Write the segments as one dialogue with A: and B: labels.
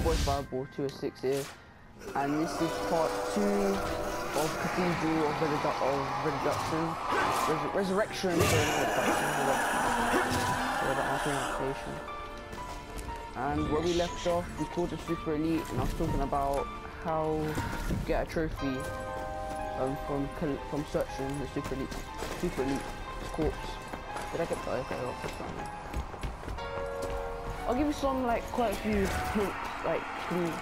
A: boys Fireball 206 here, and this is part 2 of Cathedral of Resurrection. And where we left off, we called the Super Elite, and I was talking about how you get a trophy from searching the Super Elite corpse. Did I get that? Okay, I'll put that in. I'll give you some, like, quite a few hints, like, give you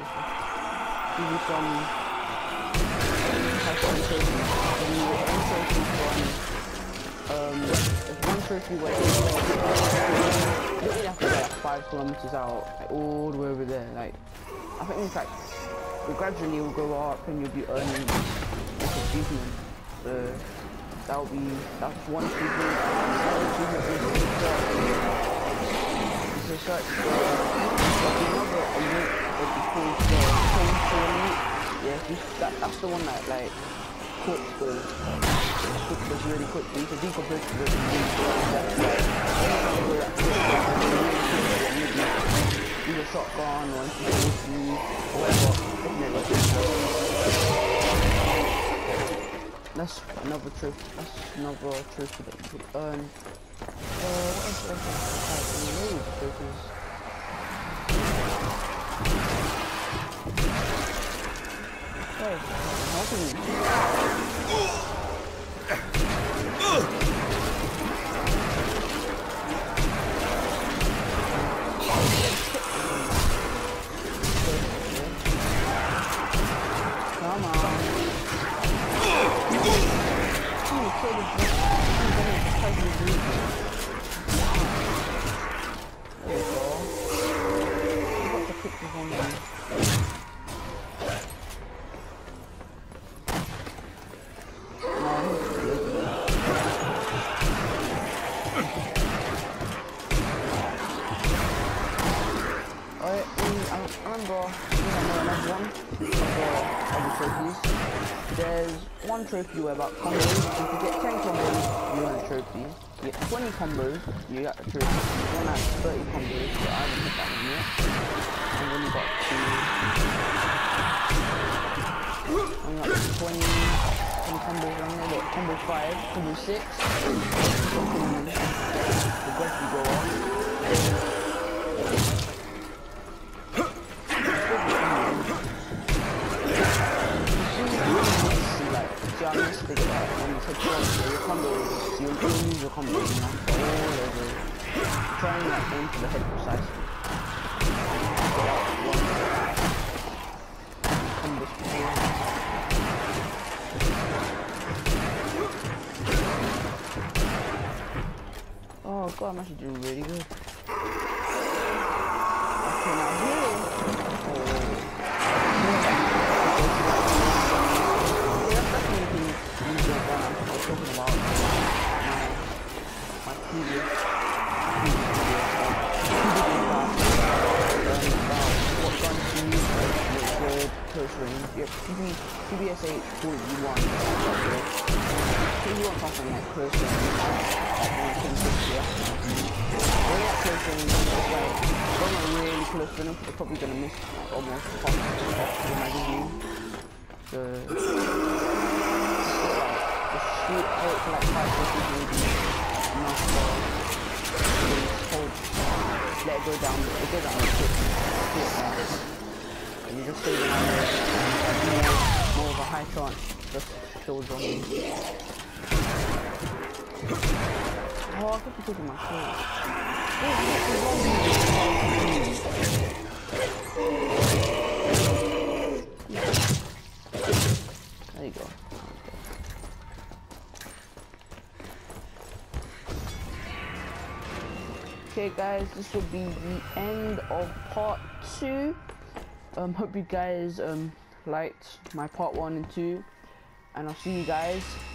A: some trophies. There's one trophy where you don't have to go like 5 kilometers out, like, all the way over there. Like, I think in fact, gradually will go up and you'll be earning like achievement. So that's one achievement. To search for another elite that we call the Elite. Yeah, that's the one that like cooks really quickly. So decompose it use a shotgun or anything or whatever. That's another trophy. That's another trophy that you could earn. What else do I have? Come on. There's one trophy where about combos. If you get 10 combos, you earn a trophy. You get 20 combos, you get a trophy. One has 30 combos, but I haven't hit that one yet. And then you got 20 combos on there. Got combo 5, combo 6. The gradually go on. When you take your combos, you'll use your combos all over. Try and like aim to the head precisely. Oh god, I'm actually doing really good. Okay, now here. Talking about my previous what guns to use for close range. Yeah, PBSH 41. If you want something like close range, close range, like when you're really close to them, you're probably gonna miss like almost half the magazine. So shoot out for like 5 seconds maybe, enough hold, let it go down quick, and you just save it on more of a high chance, just kills on me. Oh, I could be taking my kills. There you go. Okay guys, this will be the end of part 2. Hope you guys liked my part 1 and 2, and I'll see you guys